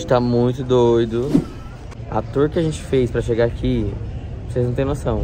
tá muito doido. A tour que a gente fez pra chegar aqui, vocês não tem noção.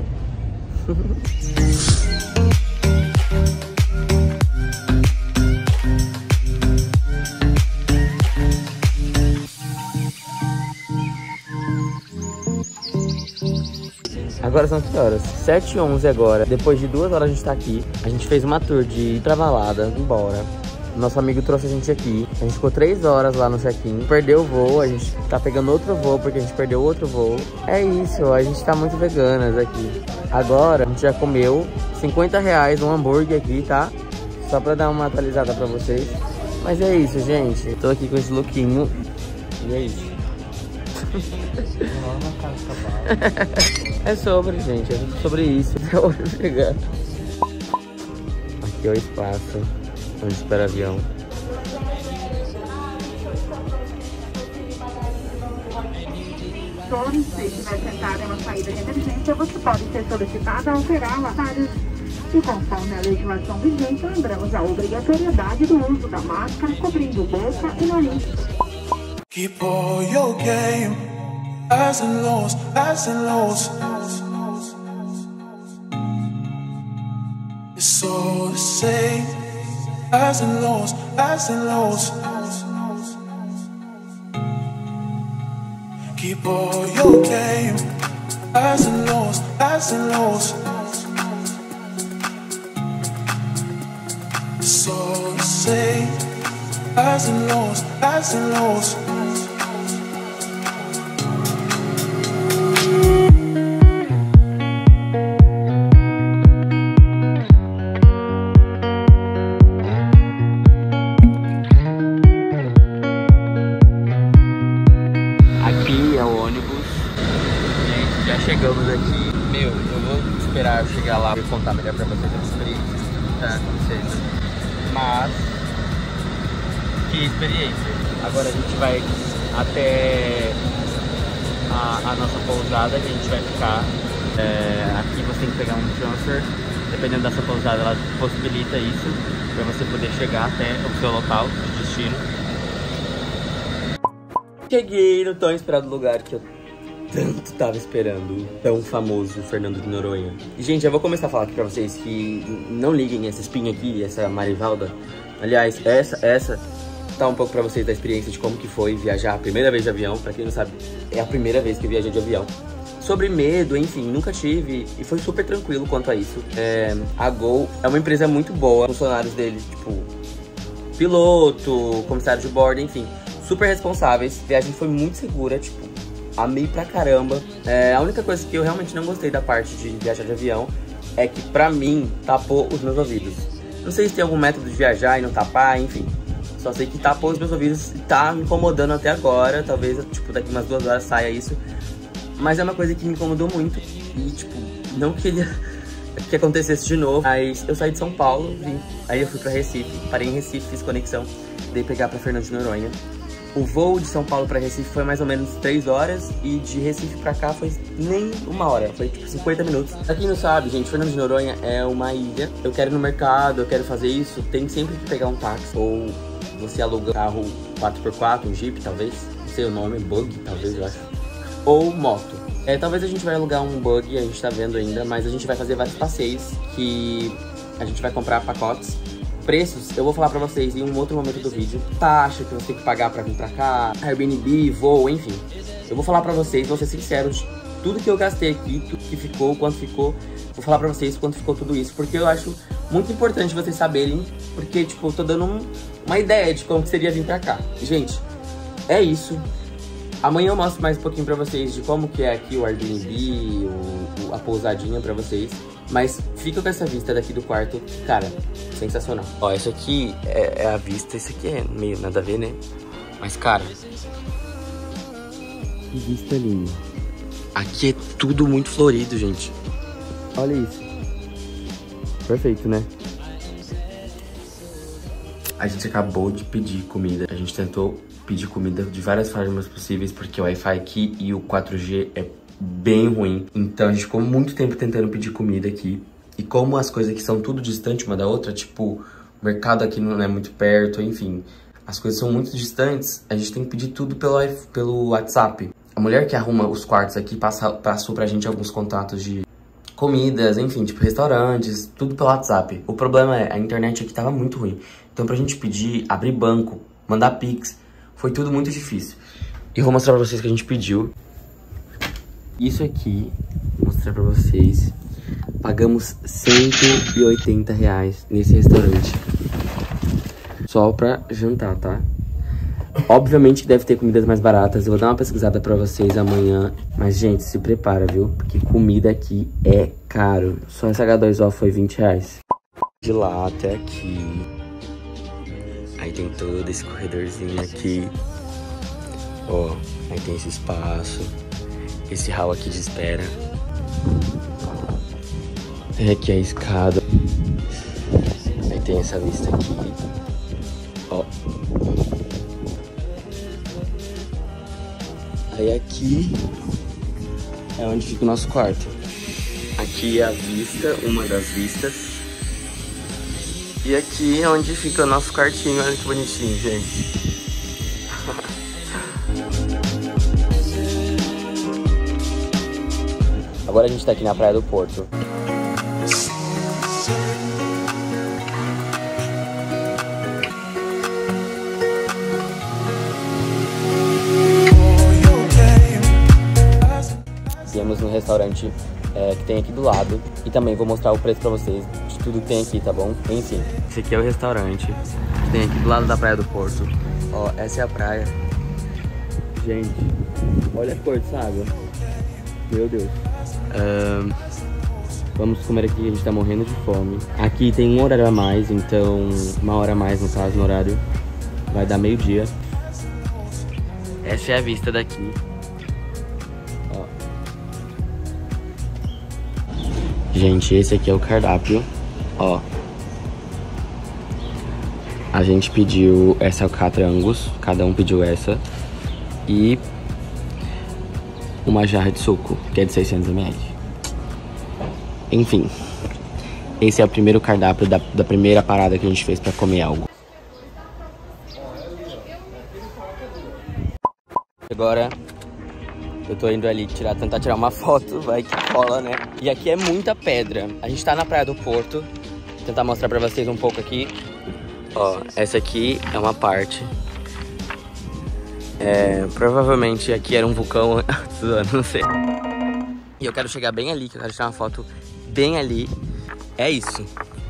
Agora são que horas? 7h11 agora. Depois de 2 horas a gente tá aqui. A gente fez uma tour de ir pra balada, embora. Nosso amigo trouxe a gente aqui. A gente ficou 3 horas lá no check-in. Perdeu o voo, a gente tá pegando outro voo porque a gente perdeu outro voo. É isso, a gente tá muito veganas aqui. Agora a gente já comeu R$50 um hambúrguer aqui, tá? Só pra dar uma atualizada pra vocês. Mas é isso, gente. Tô aqui com esse lookinho. E é isso. É sobre, gente, é sobre isso. Aqui é o espaço onde espera avião. Se estiver sentado em uma saída de emergência, você pode ser solicitado a alterar atalhos. E conforme a legislação vigente, lembramos a obrigatoriedade do uso da máscara cobrindo boca e nariz. Keep all your game, highs and lows, highs and lows. It's all the same, highs and lows, highs and lows. Keep all your game, highs and lows, highs and lows. It's all the same, highs and lows, highs and lows. Aqui é o ônibus. Gente, já chegamos aqui. Meu, eu vou esperar eu chegar lá e contar melhor pra vocês a experiência que tá acontecendo. Mas, que experiência. Agora a gente vai até a nossa pousada, que a gente vai ficar. Aqui você tem que pegar um transfer. Dependendo da sua pousada, ela possibilita isso, pra você poder chegar até o seu local de destino. Cheguei no tão esperado lugar que eu tanto tava esperando, o tão famoso Fernando de Noronha. E, gente, eu vou começar a falar aqui pra vocês que não liguem essa espinha aqui, essa Marivalda. Aliás, essa tá um pouco pra vocês da experiência de como que foi viajar a primeira vez de avião. Pra quem não sabe, é a primeira vez que eu viajei de avião. Sobre medo, enfim, nunca tive e foi super tranquilo quanto a isso. A Gol é uma empresa muito boa, funcionários dele, tipo, piloto, comissário de bordo, enfim, super responsáveis. A viagem foi muito segura, tipo, amei pra caramba. A única coisa que eu realmente não gostei da parte de viajar de avião é que, pra mim, tapou os meus ouvidos. Não sei se tem algum método de viajar e não tapar, enfim. Só sei que tapou os meus ouvidos e tá me incomodando até agora. Talvez, tipo, daqui umas 2 horas saia isso. Mas é uma coisa que me incomodou muito. E, tipo, não queria que acontecesse de novo. Mas eu saí de São Paulo, vim. Aí eu fui pra Recife, parei em Recife, fiz conexão. Dei pegar pra Fernando de Noronha. O voo de São Paulo pra Recife foi mais ou menos 3 horas. E de Recife pra cá foi nem 1 hora. Foi tipo 50 minutos. Pra quem não sabe, gente, Fernando de Noronha é uma ilha. Eu quero ir no mercado, eu quero fazer isso. Tem sempre que pegar um táxi. Ou você aluga um carro 4x4, um Jeep talvez. Não sei o nome, bug talvez, eu acho. Ou moto. Talvez a gente vai alugar um bug, a gente tá vendo ainda. Mas a gente vai fazer vários passeios que a gente vai comprar pacotes. Preços, eu vou falar pra vocês em um outro momento do vídeo. Taxa que você tem que pagar pra vir pra cá, Airbnb, voo, enfim. Eu vou falar pra vocês, vou ser sincero, de tudo que eu gastei aqui, tudo que ficou, quanto ficou. Vou falar pra vocês quanto ficou tudo isso, porque eu acho muito importante vocês saberem. Porque, tipo, eu tô dando uma ideia de como seria vir pra cá. Gente, é isso. Amanhã eu mostro mais um pouquinho pra vocês de como que é aqui o Airbnb, a pousadinha pra vocês. Mas fica com essa vista daqui do quarto, cara, sensacional. Ó, essa aqui é a vista, isso aqui é meio nada a ver, né? Mas, cara, que vista linda. Aqui é tudo muito florido, gente. Olha isso. Perfeito, né? A gente acabou de pedir comida. A gente tentou pedir comida de várias formas possíveis, porque o Wi-Fi aqui e o 4G é bem ruim. Então a gente ficou muito tempo tentando pedir comida aqui. E como as coisas aqui são tudo distante uma da outra, tipo, o mercado aqui não é muito perto, enfim. as coisas são muito distantes, a gente tem que pedir tudo pelo WhatsApp. A mulher que arruma os quartos aqui passou pra gente alguns contatos de comidas, enfim, tipo restaurantes, tudo pelo WhatsApp. O problema é, a internet aqui tava muito ruim. Então pra gente pedir, abrir banco, mandar Pix, foi tudo muito difícil. E eu vou mostrar pra vocês o que a gente pediu. Isso aqui, vou mostrar pra vocês. Pagamos R$180 nesse restaurante. Só pra jantar, tá? Obviamente que deve ter comidas mais baratas. Eu vou dar uma pesquisada pra vocês amanhã. Mas, gente, se prepara, viu? Porque comida aqui é caro. Só esse H2O foi R$20. De lá até aqui. Aí tem todo esse corredorzinho aqui. Ó, aí tem esse espaço. Esse hall aqui de espera. Tem aqui a escada. Aí tem essa vista aqui. Ó. Aí aqui é onde fica o nosso quarto. Aqui é a vista, uma das vistas. E aqui é onde fica o nosso quartinho. Olha que bonitinho, gente. Agora a gente tá aqui na Praia do Porto. Viemos no restaurante que tem aqui do lado. E também vou mostrar o preço pra vocês de tudo que tem aqui, tá bom? Enfim, esse aqui é o restaurante que tem aqui do lado da Praia do Porto. Ó, essa é a praia. Gente, olha a cor dessa água. Meu Deus. Vamos comer aqui, a gente tá morrendo de fome. Aqui tem um horário a mais, então 1 hora a mais no caso, no horário. Vai dar meio-dia. Essa é a vista daqui. Ó. Gente, esse aqui é o cardápio. Ó. A gente pediu essa alcatra Angus, cada um pediu essa. E uma jarra de suco, que é de 600 ml. Enfim, esse é o primeiro cardápio da primeira parada que a gente fez pra comer algo. Agora eu tô indo ali tentar tirar uma foto, vai que rola, né? E aqui é muita pedra. A gente tá na Praia do Porto. Vou tentar mostrar pra vocês um pouco aqui. Ó, essa aqui é uma parte. Provavelmente aqui era um vulcão, não sei. E eu quero chegar bem ali, que eu quero tirar uma foto bem ali. É isso.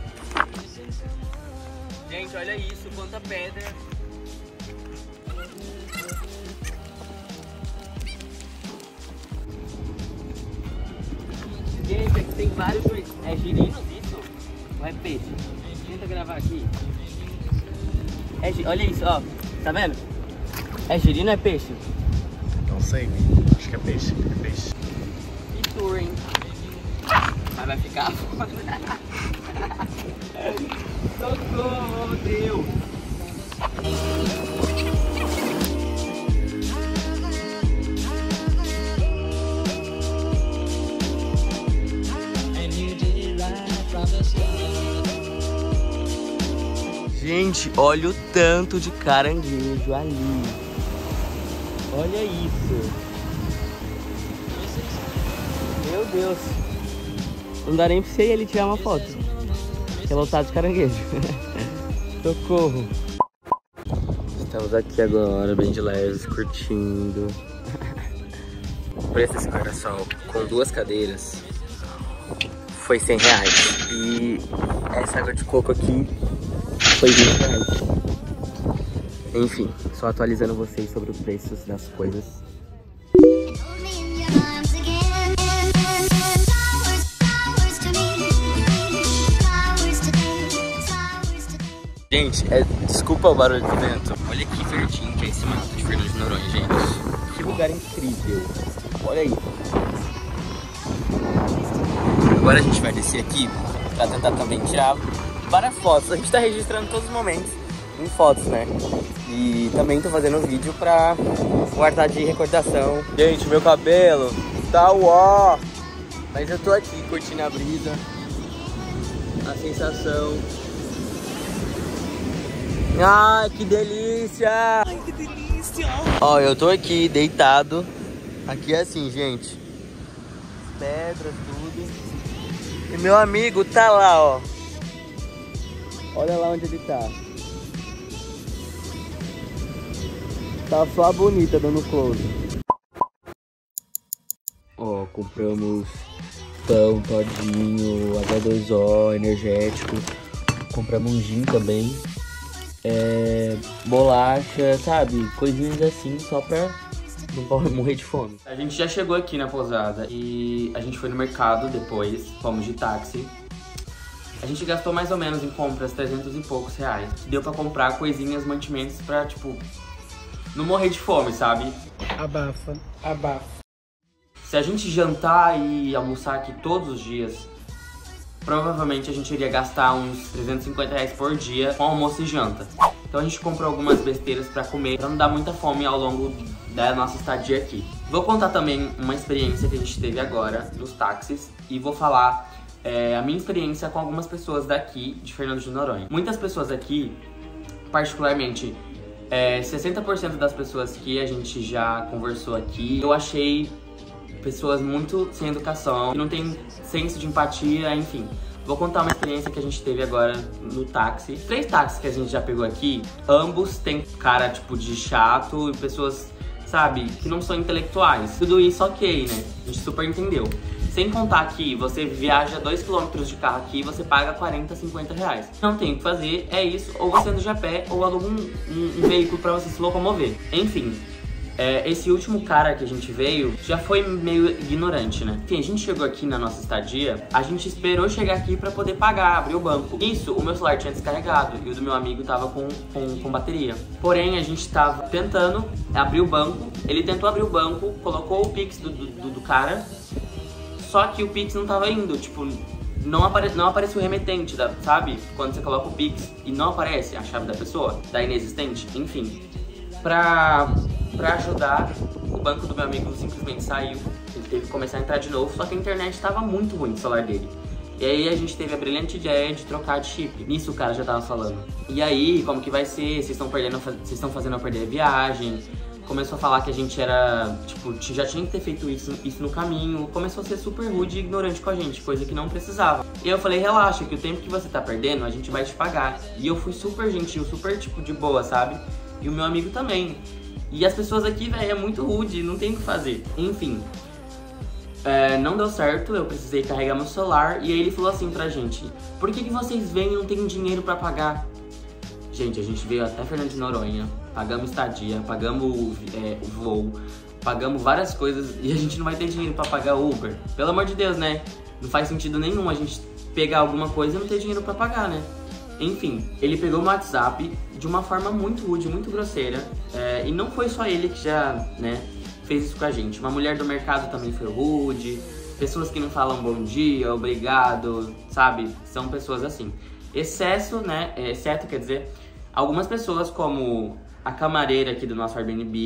Gente, olha isso, quanta pedra. Gente, aqui tem vários... É girinos isso? Ou é peixe? Tenta gravar aqui. Olha isso, ó. Tá vendo? É girino ou é peixe? Não sei, acho que é peixe, Que tour, hein? Mas vai ficar foda. Socorro, meu Deus! Gente, olha o tanto de caranguejo ali. Olha isso. Meu Deus. Não dá nem pra você ir ali tirar uma foto. É lotado de caranguejo. Socorro. Estamos aqui agora, bem de leves, curtindo. O preço desse guarda-sol com 2 cadeiras foi R$100. E essa água de coco aqui foi R$20. Enfim, só atualizando vocês sobre os preços das coisas. Gente, desculpa o barulho do vento. Olha que verdinho que é esse mato de Fernando de Noronha, gente. Que lugar incrível. Olha isso. Agora a gente vai descer aqui pra tentar também tirar várias fotos. A gente tá registrando todos os momentos em fotos, né? E também tô fazendo um vídeo pra guardar de recordação. Gente, meu cabelo tá uó! Mas eu tô aqui curtindo a brisa, a sensação. Ai, que delícia! Ai, que delícia! Ó, eu tô aqui deitado. Aqui é assim, gente. Pedras, tudo. E meu amigo tá lá, ó. Olha lá onde ele tá. Tá só a bonita dando close. Ó, compramos pão, todinho, H2O, energético. Compramos um gin também. Bolacha, sabe? Coisinhas assim, só pra não morrer de fome. A gente já chegou aqui na pousada e a gente foi no mercado depois, fomos de táxi. A gente gastou mais ou menos em compras 300 e poucos reais. Deu pra comprar coisinhas, mantimentos pra, tipo, não morrer de fome, sabe? Abafa, abafa. Se a gente jantar e almoçar aqui todos os dias, provavelmente a gente iria gastar uns 350 reais por dia com almoço e janta. Então a gente comprou algumas besteiras pra comer, pra não dar muita fome ao longo da nossa estadia aqui. Vou contar também uma experiência que a gente teve agora nos táxis e vou falar a minha experiência com algumas pessoas daqui de Fernando de Noronha. Muitas pessoas aqui, particularmente 60% das pessoas que a gente já conversou aqui, eu achei pessoas muito sem educação, que não tem senso de empatia, enfim. Vou contar uma experiência que a gente teve agora no táxi. 3 táxis que a gente já pegou aqui, ambos tem cara, tipo, de chato e pessoas, sabe, que não são intelectuais. Tudo isso ok, né? A gente super entendeu. Sem contar que você viaja 2 km de carro aqui e você paga 40, 50 reais. Não tem o que fazer, é isso. Ou você anda de a pé ou aluga um veículo pra você se locomover. Enfim. Esse último cara que a gente veio já foi meio ignorante, né? Enfim, a gente chegou aqui na nossa estadia, a gente esperou chegar aqui pra poder pagar, abrir o banco. Isso, o meu celular tinha descarregado e o do meu amigo tava com bateria. Porém, a gente tava tentando abrir o banco, ele tentou abrir o banco, colocou o Pix do cara, só que o Pix não tava indo, tipo, não aparece o remetente, sabe? Quando você coloca o Pix e não aparece a chave da pessoa, da inexistente, enfim. Pra ajudar, o banco do meu amigo simplesmente saiu. Ele teve que começar a entrar de novo, só que a internet estava muito ruim no celular dele. E aí a gente teve a brilhante ideia de trocar de chip. Nisso o cara já tava falando: e aí, como que vai ser? Vocês estão fazendo eu perder a viagem? Começou a falar que a gente era, tipo, já tinha que ter feito isso no caminho. Começou a ser super rude e ignorante com a gente, coisa que não precisava. E eu falei: relaxa, que o tempo que você tá perdendo, a gente vai te pagar. E eu fui super gentil, super, tipo, de boa, sabe? E o meu amigo também. E as pessoas aqui, velho, é muito rude, não tem o que fazer. Enfim, não deu certo, eu precisei carregar meu celular. E aí ele falou assim pra gente: por que vocês vêm e não tem dinheiro pra pagar? Gente, a gente veio até Fernando de Noronha, pagamos estadia, pagamos o voo, pagamos várias coisas e a gente não vai ter dinheiro pra pagar Uber. Pelo amor de Deus, né? Não faz sentido nenhum a gente pegar alguma coisa e não ter dinheiro pra pagar, né? Enfim, ele pegou o WhatsApp de uma forma muito rude, muito grosseira. E não foi só ele que já, né, fez isso com a gente. Uma mulher do mercado também foi rude. Pessoas que não falam bom dia, obrigado, sabe? São pessoas assim. Exceto, quer dizer, algumas pessoas como a camareira aqui do nosso Airbnb,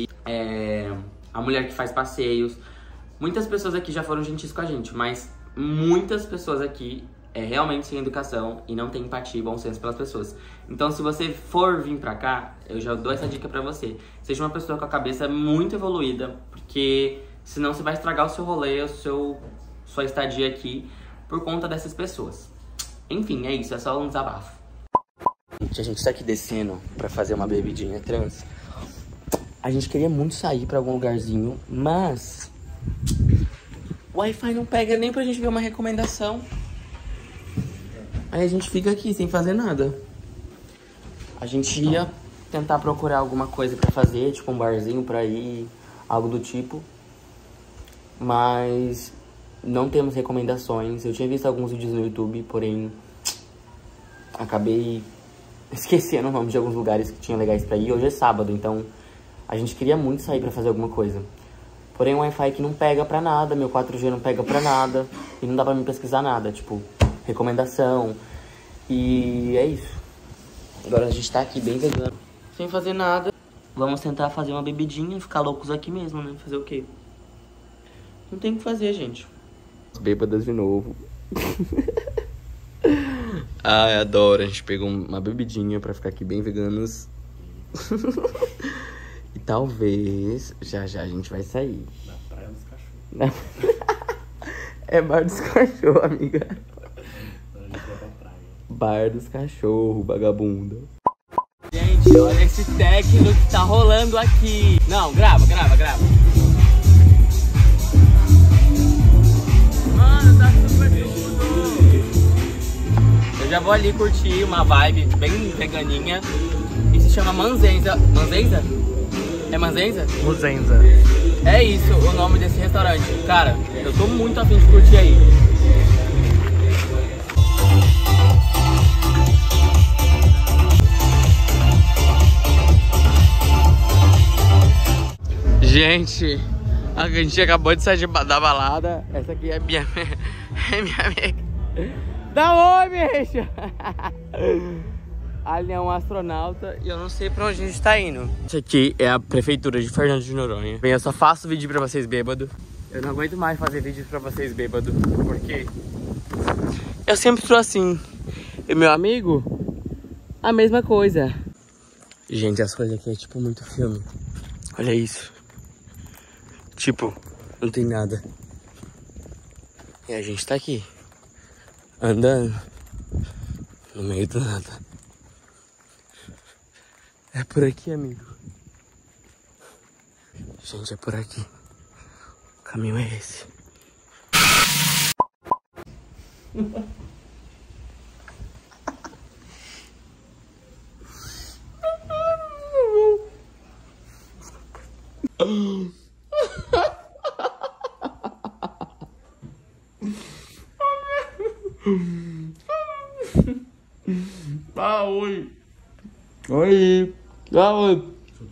a mulher que faz passeios. Muitas pessoas aqui já foram gentis com a gente, mas muitas pessoas aqui realmente sem educação e não tem empatia e bom senso pelas pessoas. Então, se você for vir pra cá, eu já dou essa dica pra você: seja uma pessoa com a cabeça muito evoluída, porque senão você vai estragar o seu rolê, sua estadia aqui por conta dessas pessoas. Enfim, é isso, é só um desabafo. A gente tá aqui descendo pra fazer uma bebidinha trans. A gente queria muito sair pra algum lugarzinho, mas o Wi-Fi não pega nem pra gente ver uma recomendação. Aí a gente fica aqui sem fazer nada. A gente ia tentar procurar alguma coisa pra fazer, tipo um barzinho pra ir, algo do tipo. Mas não temos recomendações. Eu tinha visto alguns vídeos no YouTube, porém acabei esquecendo o nome de alguns lugares que tinham legais pra ir. Hoje é sábado, então a gente queria muito sair pra fazer alguma coisa. Porém o Wi-Fi que não pega pra nada, meu 4G não pega pra nada. E não dá pra me pesquisar nada, tipo recomendação. E é isso. Agora a gente tá aqui bem vegano, sem fazer nada. Vamos tentar fazer uma bebidinha e ficar loucos aqui mesmo, né? Fazer o quê? Não tem o que fazer, gente. Bêbadas de novo. Ai, adoro. A gente pegou uma bebidinha pra ficar aqui bem veganos. E talvez já já a gente vai sair. Na Praia dos Cachorros. É Bar dos Cachorros, amiga. A gente vai pra praia. Bar dos Cachorros, vagabunda. Gente, olha esse técnico que tá rolando aqui. Não, grava. Mano, tá super tudo. Eu já vou ali curtir uma vibe bem veganinha. E se chama Manzenza. Manzenza? É Manzenza? Muzenza. É isso o nome desse restaurante. Cara, eu tô muito afim de curtir aí. Gente, a gente acabou de sair da balada. Essa aqui é minha amiga. Dá oi, bicha! Ali é um astronauta e eu não sei pra onde a gente tá indo. Isso aqui é a prefeitura de Fernando de Noronha. Bem, eu só faço vídeo pra vocês bêbado. Eu não aguento mais fazer vídeos pra vocês bêbado, porque eu sempre sou assim. E meu amigo, a mesma coisa. Gente, as coisas aqui é tipo muito filme. Olha isso. Tipo, não tem nada. E a gente tá aqui, andando no meio do nada. É por aqui, amigo. Gente, é por aqui. O caminho é esse. Ah, oi. Oi. Ah, oi.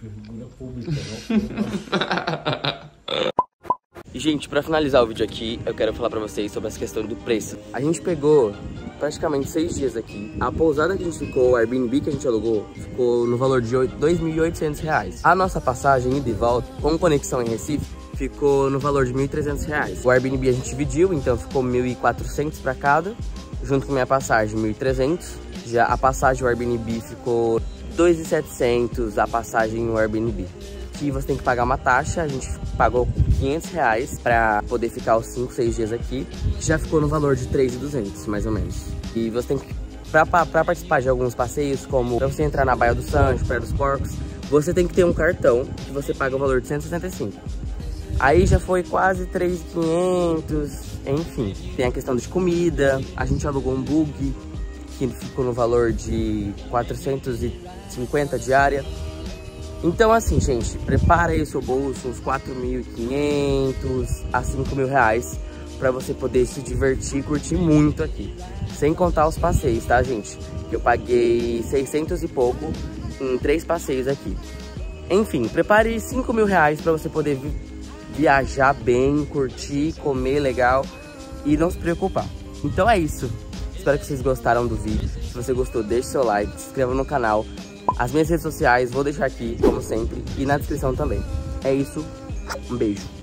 E, gente, pra finalizar o vídeo aqui, eu quero falar pra vocês sobre essa questão do preço. A gente pegou praticamente 6 dias aqui. A pousada que a gente ficou, o Airbnb que a gente alugou, ficou no valor de R$ 2.800. A nossa passagem ida e volta, com conexão em Recife, ficou no valor de R$ 1.300. O Airbnb a gente dividiu, então ficou 1.400 pra cada, junto com minha passagem, 1.300. Já a passagem do Airbnb ficou 2.700, a passagem no Airbnb. Que você tem que pagar uma taxa, a gente pagou R$500 pra poder ficar os 5, 6 dias aqui. Já ficou no valor de 3.200, mais ou menos. E você tem que, pra participar de alguns passeios, como pra você entrar na Baía do Sancho, Praia dos Porcos, você tem que ter um cartão que você paga o valor de 165. Aí já foi quase 3.500, enfim. Tem a questão de comida, a gente alugou um bug, que ficou no valor de 450 diária. Então assim, gente, prepara aí o seu bolso, uns 4.500 a 5.000 reais pra você poder se divertir e curtir muito aqui. Sem contar os passeios, tá, gente? Eu paguei 600 e pouco em 3 passeios aqui. Enfim, prepare 5.000 reais pra você poder viajar bem, curtir, comer legal e não se preocupar. Então é isso. Espero que vocês gostaram do vídeo. Se você gostou, deixe seu like, se inscreva no canal. As minhas redes sociais vou deixar aqui, como sempre, e na descrição também. É isso, um beijo.